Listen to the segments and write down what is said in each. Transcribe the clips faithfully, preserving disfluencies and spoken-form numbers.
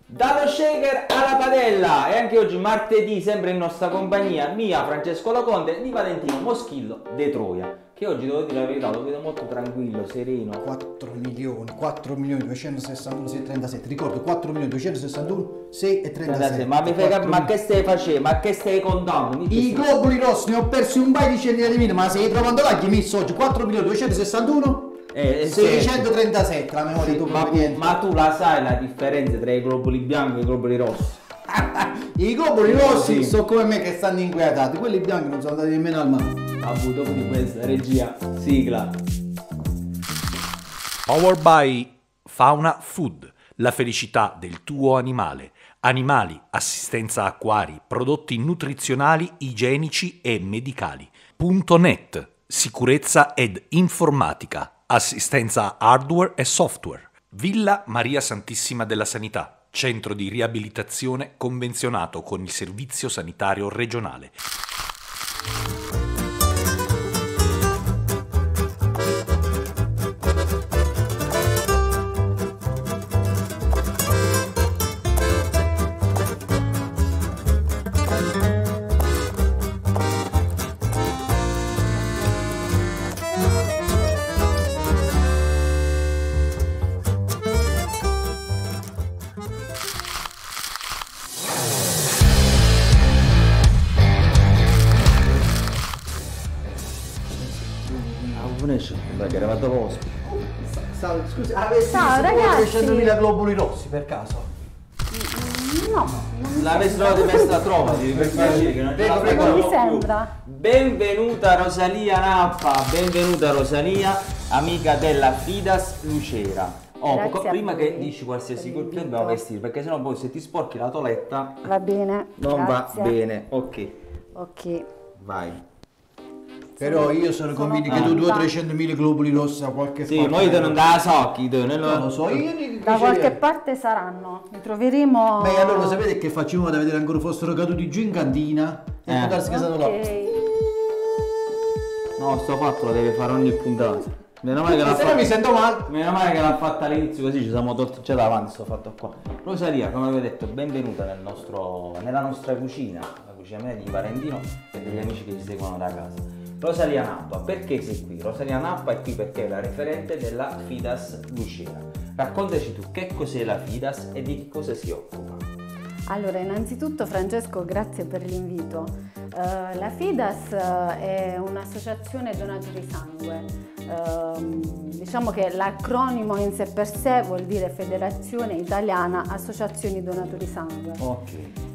Dallo shaker alla padella, e anche oggi martedì, sempre in nostra compagnia, mia Francesco Loconte, di Valentino Moschillo de Troia, che oggi devo dire la verità, lo vedo molto tranquillo, sereno. quattro milioni, quattro milioni duecentosessantuno sei e trentasette, ricordo quattro milioni duecentosessantuno sei e trentasette. Ma mi fai, ma che stai facendo? Ma che stai contando? Mi I globuli rossi, ne ho persi un paio di centinaia di mille, ma se trovando là che hai messo oggi quattro milioni duecentosessantuno Eh, seicentotrentasette, la memoria tu ma, ma tu la sai la differenza tra i globuli bianchi e i globuli rossi? I globuli rossi Sì. sono come me che stanno inquietati, quelli bianchi non sono andati nemmeno al mare. Avuto dopo di questa regia, sigla. Powered by Fauna Food, la felicità del tuo animale. Animali, assistenza acquari, prodotti nutrizionali, igienici e medicali. Punto net, sicurezza ed informatica. Assistenza hardware e software. Villa Maria Santissima della Sanità, centro di riabilitazione convenzionato con il Servizio Sanitario Regionale. Perché eravate vostri. Scusi, avessi Ciao, ragazzi. trecentomila globuli rossi per caso? No, L'avessi trovato messa la trova, per facile che non ce la Prego, prego. non mi più. sembra. Benvenuta Rosalia Nappa, benvenuta Rosalia, amica della Fidas Lucera. Oh, Grazie poco- a prima voi che dici qualsiasi per cosa l'invito. dobbiamo vestire, perché sennò poi se ti sporchi la toletta Va bene. non grazie. va bene. Ok, Ok. vai. Però io sono convinto che tu due o trecentomila globuli rossi da qualche Sì, parte. ma io te non da socchi, te, non Non lo so, io dico Da che qualche c'è- parte saranno. Li troveremo. Beh, allora sapete che facciamo da vedere ancora fossero caduti giù in cantina e Eh. può darsi che sono là. Ok. No, sto fatto lo deve fare ogni puntata. Meno male che l'ha Se no mi fatta. sento male. Meno male che l'ha fatta all'inizio, così ci siamo tolti già davanti, sto fatto qua. Rosalia, come avevo detto, benvenuta nel nostro, nella nostra cucina, la cucina mia di Valentino e degli amici che ci seguono da casa. Rosalia Nappa, perché sei qui? Rosalia Nappa è qui perché è la referente della Fidas Lucera. Raccontaci tu che cos'è la Fidas e di che cosa si occupa. Allora, innanzitutto Francesco, grazie per l'invito. Eh, la Fidas eh, è un'associazione donatori sangue. Ehm, diciamo che l'acronimo in sé per sé vuol dire Federazione Italiana Associazioni Donatori Sangue. Ok.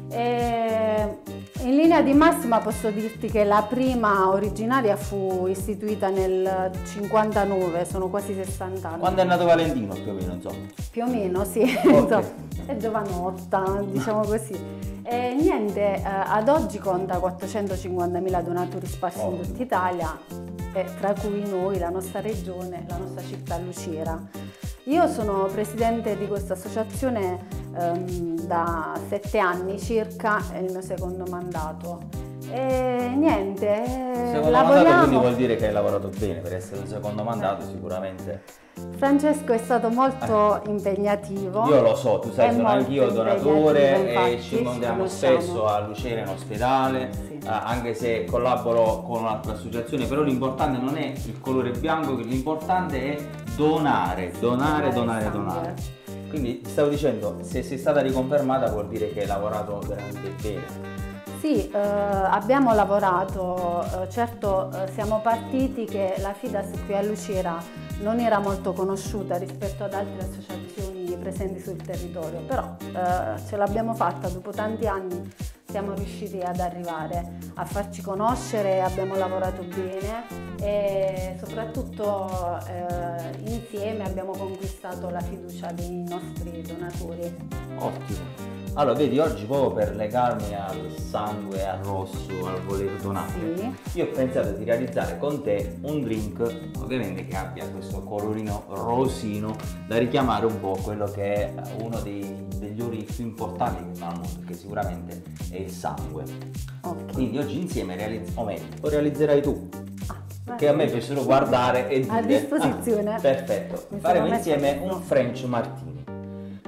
E in linea di massima posso dirti che la prima originaria fu istituita nel cinquantanove, sono quasi sessanta anni. Quando è nato Valentino più o meno, insomma. Più o meno, sì, insomma, è giovanotta, diciamo così. E niente, eh, ad oggi conta quattrocentocinquantamila donatori sparsi in tutta Italia, e tra cui noi, la nostra regione, la nostra città Lucera. Io sono presidente di questa associazione ehm, da sette anni circa, è il mio secondo mandato. E niente, eh, Secondo lavoriamo. mandato quindi vuol dire che hai lavorato bene, per essere un secondo mandato sicuramente. Francesco è stato molto impegnativo. Io lo so, tu sai, È sono molto anch'io donatore impegnativo, e infatti, ci incontriamo lo siamo. spesso a Lucera in ospedale, Sì. eh, anche se collaboro con un'altra associazione, però l'importante non è il colore bianco, l'importante è donare, donare, donare, sangue. donare. Quindi ti stavo dicendo, se sei stata riconfermata vuol dire che hai lavorato veramente bene. Sì, eh, abbiamo lavorato, eh, certo eh, siamo partiti che la Fidas qui a Lucera non era molto conosciuta rispetto ad altre associazioni presenti sul territorio, però eh, ce l'abbiamo fatta dopo tanti anni, siamo riusciti ad arrivare a farci conoscere, abbiamo lavorato bene e soprattutto eh, insieme abbiamo conquistato la fiducia dei nostri donatori. Ottimo. Allora, vedi, oggi proprio per legarmi al sangue, al rosso, al voler donare, Sì. io ho pensato di realizzare con te un drink, ovviamente che abbia questo colorino rosino, da richiamare un po' quello che è uno dei, degli ori più importanti che fanno, perché sicuramente è il sangue. Ok. Quindi oggi insieme realizziamo, o meglio, lo realizzerai tu. Ah, Che a me piace solo guardare e dire A disposizione. "Ah, perfetto, Mi sono faremo messa insieme questo. un French Martini.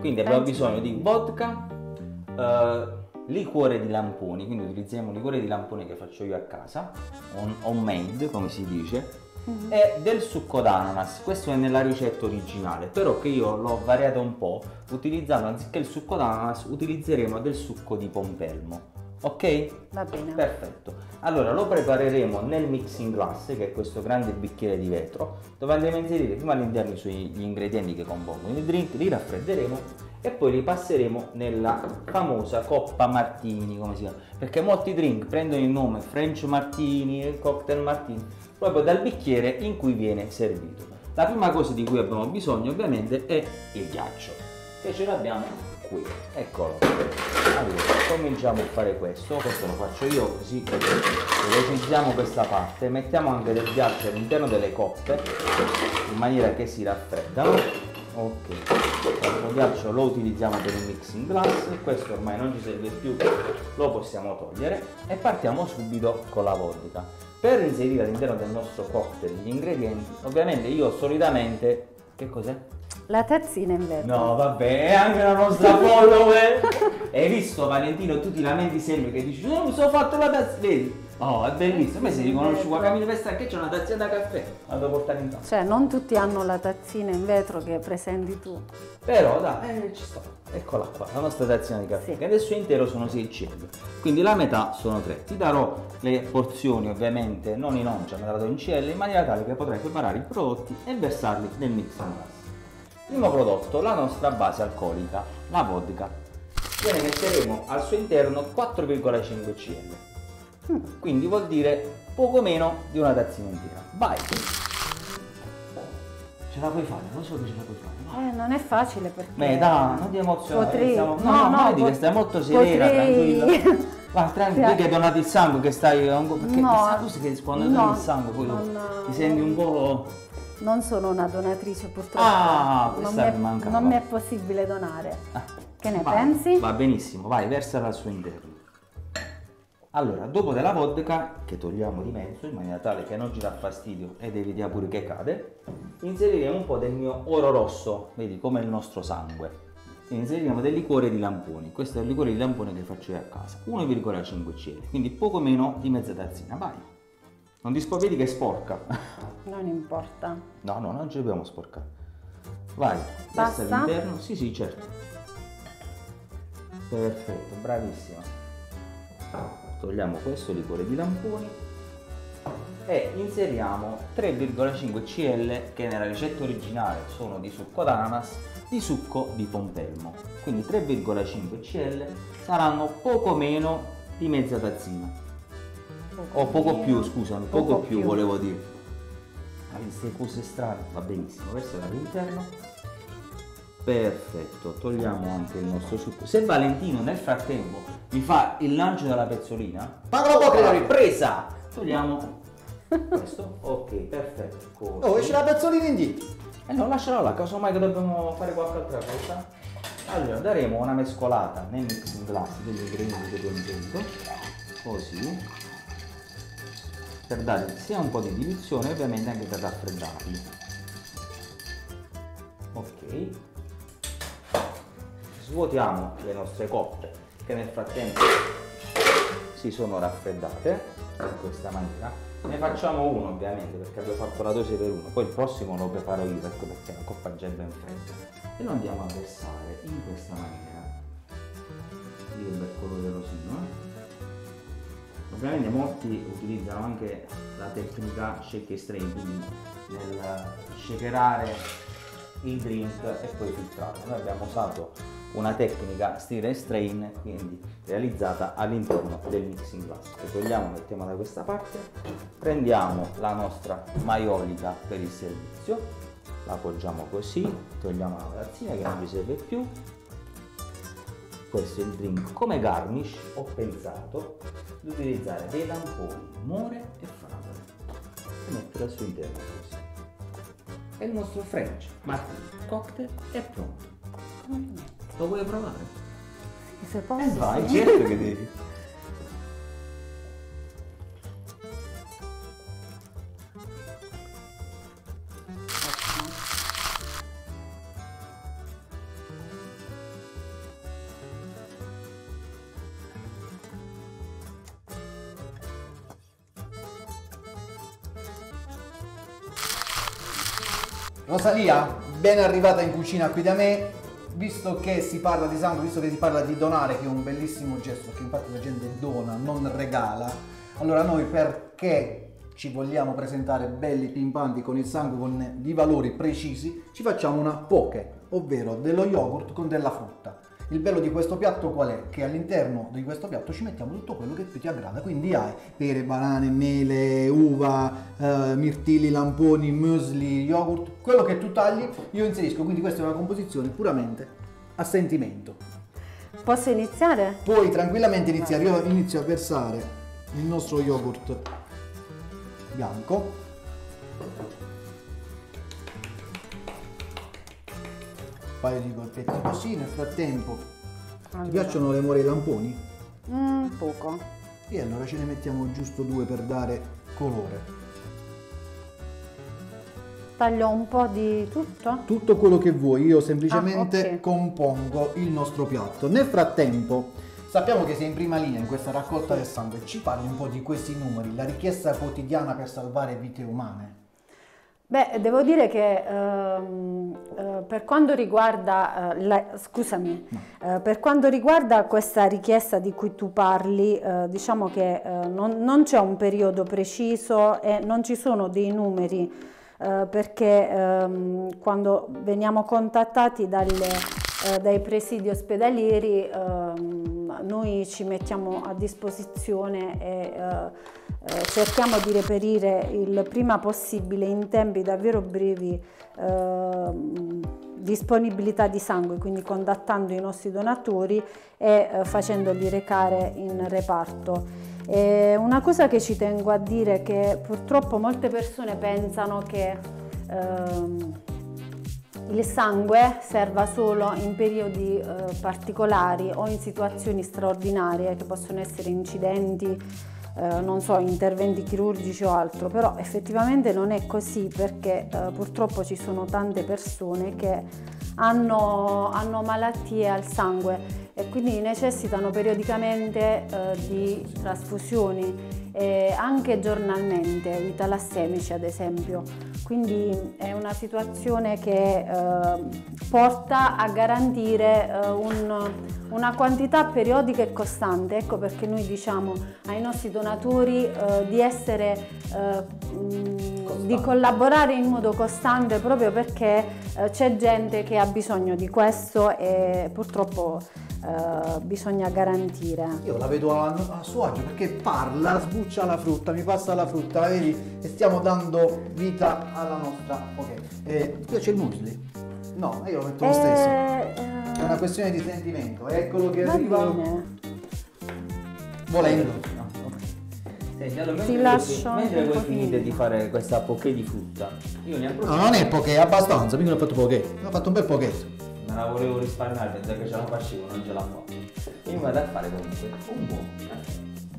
Quindi abbiamo bisogno di vodka, eh, liquore di lamponi, quindi utilizziamo un liquore di lamponi che faccio io a casa, on, homemade come si dice, mm-hmm. e del succo d'ananas. Questo è nella ricetta originale, però che io l'ho variato un po', utilizzando anziché il succo d'ananas utilizzeremo del succo di pompelmo. Ok? Va bene. Perfetto. Allora lo prepareremo nel mixing glass, che è questo grande bicchiere di vetro, dove andremo a inserire prima all'interno gli ingredienti che compongono il drink, li raffredderemo e poi li passeremo nella famosa coppa martini, come si chiama, perché molti drink prendono il nome French martini, cocktail martini, proprio dal bicchiere in cui viene servito. La prima cosa di cui abbiamo bisogno ovviamente è il ghiaccio, che ce l'abbiamo qui, eccolo. Allora cominciamo a fare questo, questo lo faccio io così velocizziamo questa parte, mettiamo anche del ghiaccio all'interno delle coppe in maniera che si raffreddano. Ok, il ghiaccio lo utilizziamo per il mixing glass, questo ormai non ci serve più, lo possiamo togliere e partiamo subito con la vodka. Per inserire all'interno del nostro cocktail gli ingredienti, ovviamente io solitamente, che cos'è? La tazzina in vetro. No, vabbè, è anche la nostra follower. Hai visto, Valentino, tu ti lamenti sempre che dici, no, mi sono fatto la tazzina, vedi? Oh, è bellissimo, a me si riconosce qua cammino per strada che c'è una tazzina da caffè, la devo portare in casa. Cioè, non tutti hanno la tazzina in vetro che presenti tu. Però dai, eh, ci sta. Eccola qua, la nostra tazzina di caffè, sì. Che adesso intero sono sei centilitri, quindi la metà sono tre. Ti darò le porzioni ovviamente non in oncia, ma dato in celle, in maniera tale che potrai preparare i prodotti e versarli nel mixing glass. Primo prodotto, la nostra base alcolica, la vodka. Noi ne metteremo al suo interno quattro virgola cinque centilitri. Quindi vuol dire poco meno di una tazzina intera. Vai! Ce la puoi fare, non so che ce la puoi fare. Eh, non è facile perché... Beh, dai, non ti emozionare. Potrei... Stiamo... No, no, no, no, vedi pot... che stai molto serena, potrei... tranquilla. Guarda, tranquilla, che hai donato il sangue, che stai... Perché no, questa cosa che quando no, doni il sangue poi non... ti senti un po'... Non sono una donatrice purtroppo. Ah, non, questa mi mi manca. non mi è possibile donare. Ah, che ne vai, pensi? Va benissimo, vai, versala al suo interno. Allora, dopo della vodka, che togliamo di mezzo in maniera tale che non ci dà fastidio ed evitiamo pure che cade, inseriremo un po' del mio oro rosso, vedi come il nostro sangue. E inseriremo del liquore di lamponi. Questo è il liquore di lamponi che faccio io a casa, uno virgola cinque centilitri, quindi poco meno di mezza tazzina. Vai! Non ti spaventi che è sporca. Non importa. No, no, non ci dobbiamo sporcare. Vai, Basta? versa all'interno. Sì, sì, certo. Perfetto, bravissima. Togliamo questo liquore di lamponi e inseriamo tre virgola cinque centilitri che nella ricetta originale sono di succo d'ananas, di succo di pompelmo. Quindi tre virgola cinque centilitri saranno poco meno di mezza tazzina. O poco più, scusami, poco, poco più, più volevo dire. Ma queste cose strane, va benissimo, questo è all'interno. Perfetto, togliamo anche il nostro succo. Se Valentino nel frattempo mi fa il lancio della pezzolina, paga la bocca, la ripresa! Togliamo questo, ok, perfetto. Così. Oh, esce la pezzolina indietro. E non lascialo là, casomai che dobbiamo fare qualche altra cosa. Allora, daremo una mescolata nel mixing glass degli ingredienti che abbiamo inserito, così, per dare sia un po' di diluzione e ovviamente anche per raffreddarli. Ok, svuotiamo le nostre coppe che nel frattempo si sono raffreddate in questa maniera. Ne facciamo uno ovviamente perché abbiamo fatto la dose per uno, poi il prossimo lo preparo io ecco perché la coppa già è ben fredda e lo andiamo a versare in questa maniera. Io il bel colore rosino. Ovviamente molti utilizzano anche la tecnica shake and strain, quindi nel shakerare il drink e poi filtrarlo. Noi abbiamo usato una tecnica stir and strain, quindi realizzata all'interno del mixing glass. Che togliamo, mettiamo da questa parte, prendiamo la nostra maiolica per il servizio, la appoggiamo così, togliamo la tazzina che non ci serve più. Questo è il drink. Come garnish ho pensato di utilizzare dei lamponi, more e fragole e mettere al suo interno così. E il nostro French Martini cocktail è pronto. Lo vuoi provare? Se posso, Eh vai, sì. certo che devi. Rosalia, ben arrivata in cucina qui da me. Visto che si parla di sangue, visto che si parla di donare, che è un bellissimo gesto, che infatti la gente dona, non regala, allora noi perché ci vogliamo presentare belli pimpanti con il sangue, con di valori precisi, ci facciamo una poke, ovvero dello yogurt con della frutta. Il bello di questo piatto qual è? Che all'interno di questo piatto ci mettiamo tutto quello che più ti aggrada, quindi hai pere, banane, mele, uva, eh, mirtilli, lamponi, muesli, yogurt, quello che tu tagli io inserisco, quindi questa è una composizione puramente a sentimento. Posso iniziare? Puoi tranquillamente iniziare, io inizio a versare il nostro yogurt bianco. Un paio di colpetti così, nel frattempo allora. Ti piacciono le more ai lamponi? Mm, poco. E allora ce ne mettiamo giusto due per dare colore. Taglio un po' di tutto? Tutto quello che vuoi, io semplicemente ah, okay. compongo il nostro piatto. Nel frattempo sappiamo che sei in prima linea in questa raccolta del sangue, ci parli un po' di questi numeri, la richiesta quotidiana per salvare vite umane? Beh, devo dire che ehm, eh, per quanto riguarda, eh, la, scusami, no. eh, per quanto riguarda questa richiesta di cui tu parli, eh, diciamo che eh, non, non c'è un periodo preciso e non ci sono dei numeri, eh, perché ehm, quando veniamo contattati dalle, eh, dai presidi ospedalieri ehm, noi ci mettiamo a disposizione e eh, Eh, cerchiamo di reperire il prima possibile in tempi davvero brevi eh, disponibilità di sangue, quindi contattando i nostri donatori e eh, facendoli recare in reparto. E una cosa che ci tengo a dire è che purtroppo molte persone pensano che ehm, il sangue serva solo in periodi eh, particolari o in situazioni straordinarie che possono essere incidenti, Eh, non so, interventi chirurgici o altro, però effettivamente non è così, perché eh, purtroppo ci sono tante persone che hanno, hanno malattie al sangue e quindi necessitano periodicamente eh, di trasfusioni, eh, anche giornalmente, i talassemici ad esempio. Quindi è una situazione che eh, porta a garantire eh, un, una quantità periodica e costante. Ecco perché noi diciamo ai nostri donatori eh, di essere eh, mh, di collaborare in modo costante, proprio perché eh, c'è gente che ha bisogno di questo e purtroppo Uh, bisogna garantire. Io la vedo a, a suo agio perché parla, sbuccia la frutta, mi passa la frutta, la vedi? E stiamo dando vita alla nostra. Ok. Eh, ti piace il muesli? No, io lo metto lo stesso. Eh, È una questione di sentimento. Eccolo che va arriva. Bene. Volendo. No, okay. Senti, allora, Ti mentre lascio voi, mentre un voi po' finite finire. di fare questa poké di frutta, io ne approfitto. No, non è poké, è abbastanza, mica l'ho fatto poké. Ho fatto un bel pochetto. Me la volevo risparmiare, pensavo che ce la facevo, non ce la fa. E mi vado a fare comunque un buon caffè.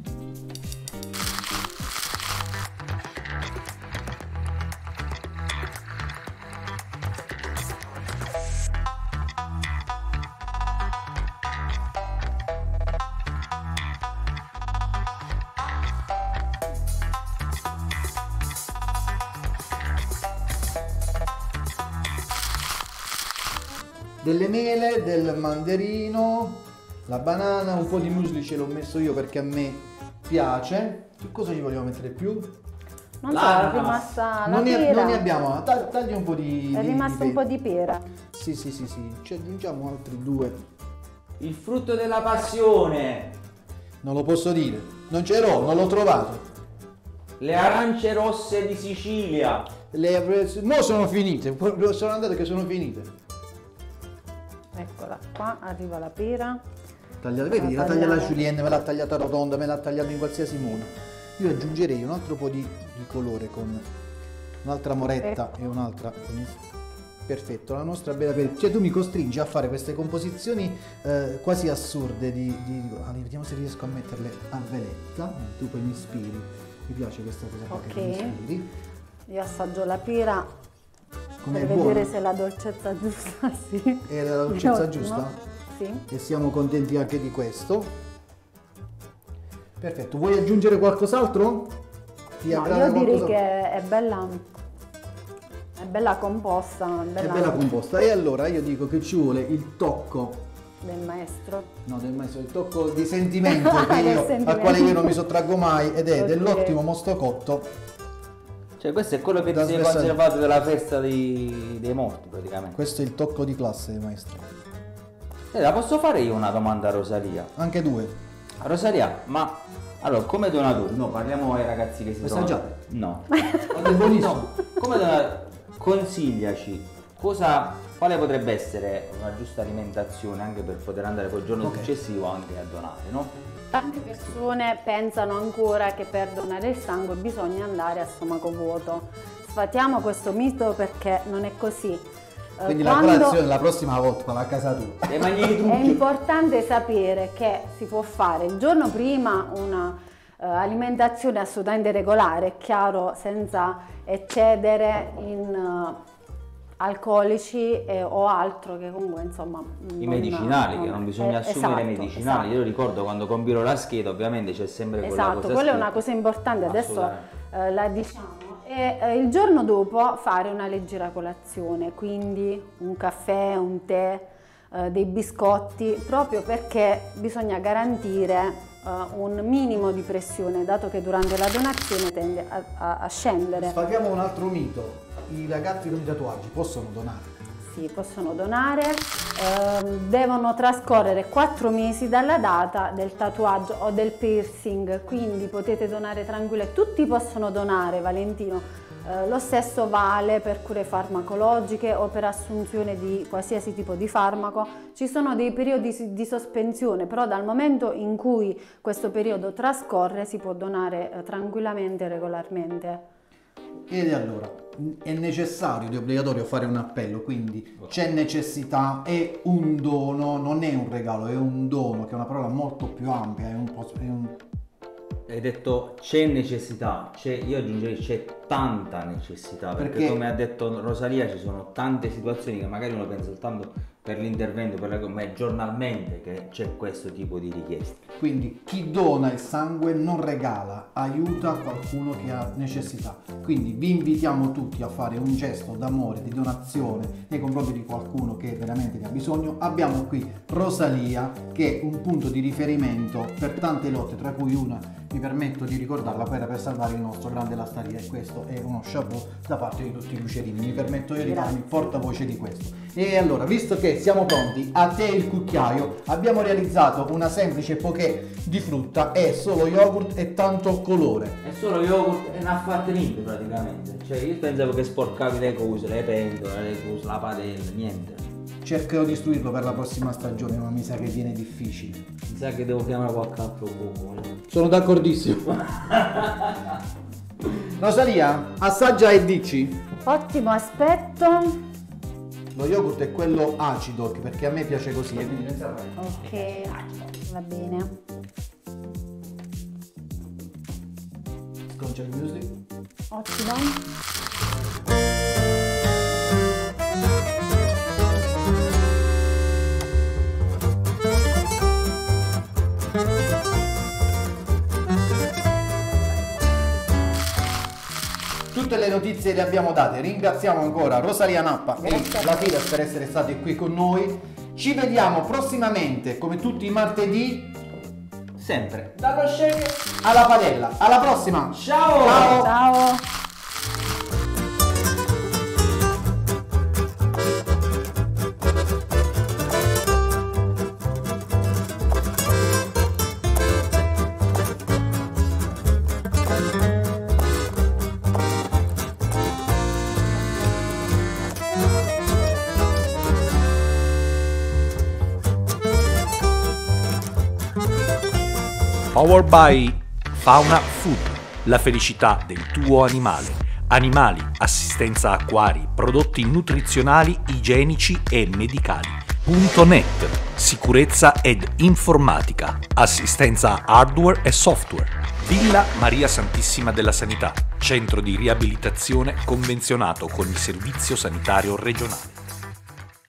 Delle mele, del mandarino, la banana, un po' di muesli ce l'ho messo io perché a me piace. Che cosa ci vogliamo mettere più? Non so, è rimasta la non ne, pera. non ne abbiamo, tagli, tagli un po' di... È di, rimasto di un po' di pera. Sì, sì, sì, sì, ci aggiungiamo altri due. Il frutto della passione! Non lo posso dire, non ce l'ho, non l'ho trovato. Le arance rosse di Sicilia! Le, mo sono finite, sono andate che sono finite. Eccola qua, arriva la pera. Tagliata, vedi, la taglia la Julienne, me l'ha tagliata rotonda, me l'ha tagliata in qualsiasi modo. Io aggiungerei un altro po' di, di colore con un'altra moretta e un'altra. Perfetto, la nostra bella pera. Cioè tu mi costringi a fare queste composizioni eh, quasi assurde di, di, di... Allora, vediamo se riesco a metterle a veletta. Tu poi mi ispiri. Mi piace questa cosa qua Ok. che mi ispiri. Io assaggio la pera Com'è per buona? vedere se è la dolcezza giusta, sì. È la dolcezza No, giusta? no? Sì. E siamo contenti anche di questo. Perfetto, vuoi aggiungere qualcos'altro? Ti No, aggrada io direi qualcosa? che è bella, è bella composta. Bella... È bella composta. E allora io dico che ci vuole il tocco del maestro. No, del maestro, il tocco di sentimento, che io, sentimento. al quale io non mi sottraggo mai, ed è Ok. dell'ottimo mosto cotto. Cioè questo è quello che Da ti sei sversare. conservato della festa dei, dei morti praticamente. Questo è il tocco di classe, maestro. Eh, la posso fare io una domanda a Rosalia? Anche due. A Rosalia, ma allora come donatori, no, parliamo ai ragazzi che si Vuoi trovano. assaggiare? No. Guarda, è buonissimo. No, come donatori, consigliaci cosa, quale potrebbe essere una giusta alimentazione anche per poter andare poi il giorno Ok. successivo anche a donare, no? Tante persone pensano ancora che per donare il sangue bisogna andare a stomaco vuoto. Sfatiamo questo mito perché non è così. Eh, Quindi la quando- colazione la prossima volta va a casa tua. E mangi di È trucchi. importante sapere che si può fare il giorno prima una eh, alimentazione assolutamente regolare, è chiaro, senza eccedere in eh, alcolici eh, o altro che comunque insomma I non- medicinali, che non- non bisogna eh, assumere esatto, medicinali. esatto. Io ricordo quando compilo la scheda, ovviamente c'è sempre quella Esatto, cosa quella è scritta. una cosa importante, adesso Assolutamente. eh, la diciamo. E eh, il giorno dopo fare una leggera colazione, quindi un caffè, un tè, eh, dei biscotti, proprio perché bisogna garantire eh, un minimo di pressione, dato che durante la donazione tende a, a- a scendere. Sfatiamo un altro mito. I ragazzi con i tatuaggi possono donare? Sì, possono donare, ehm, devono trascorrere quattro mesi dalla data del tatuaggio o del piercing, quindi potete donare tranquille, tutti possono donare, Valentino. Eh, lo stesso vale per cure farmacologiche o per assunzione di qualsiasi tipo di farmaco. Ci sono dei periodi si- di sospensione, però dal momento in cui questo periodo trascorre si può donare eh, tranquillamente e regolarmente. E allora, è necessario ed è obbligatorio fare un appello, quindi c'è necessità, è un dono, non è un regalo, è un dono, che è una parola molto più ampia, è un po'... È un... Hai detto c'è necessità, c'è, io aggiungerei c'è tanta necessità, perché, Perché- come ha detto Rosalia ci sono tante situazioni che magari uno pensa soltanto per l'intervento, per la, ma è giornalmente che c'è questo tipo di richieste. Quindi chi dona il sangue non regala, aiuta qualcuno che ha necessità. Quindi vi invitiamo tutti a fare un gesto d'amore, di donazione nei confronti di qualcuno che veramente ne ha bisogno. Abbiamo qui Rosalia, che è un punto di riferimento per tante lotte, tra cui una, mi permetto di ricordarla, quella per salvare il nostro grande Lastaria, e questo è uno chapeau da parte di tutti i lucerini. Mi permetto io di Grazie. farmi portavoce di questo. E allora, visto che siamo pronti, a te il cucchiaio, abbiamo realizzato una semplice poké di frutta, è solo yogurt e tanto colore. È solo yogurt e una fat niente praticamente, cioè io pensavo che sporcavi le cose, le pentole, le cose, la padella, niente. Cercherò di istruirlo per la prossima stagione, ma mi sa che viene difficile. Mi sa che devo chiamare qualche altro cuoco. Sono d'accordissimo. Rosalia, assaggia e dici. Ottimo aspetto. Lo yogurt è quello acido, perché a me piace così. e quindi iniziamo. Ok, va bene. Sconcia il music. Ottimo. Tutte le notizie le abbiamo date. Ringraziamo ancora Rosalia Nappa Grazie e a la te. Fidas per essere state qui con noi. Ci vediamo prossimamente, come tutti i martedì, Sempre. dallo shake alla padella. Alla prossima! Ciao! Ciao! Ciao. Powered by Fauna Food, la felicità del tuo animale. Animali, assistenza acquari, prodotti nutrizionali, igienici e medicali. Punto net, sicurezza ed informatica, assistenza hardware e software. Villa Maria Santissima della Sanità, centro di riabilitazione convenzionato con il Servizio Sanitario Regionale.